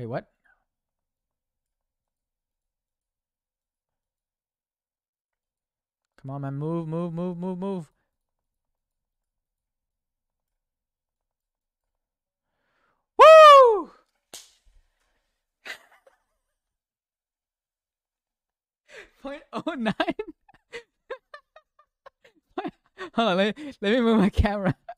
Wait, what? Come on, man. Move, move, move, move, move. Woo! 0.09. Hold on, let me move my camera.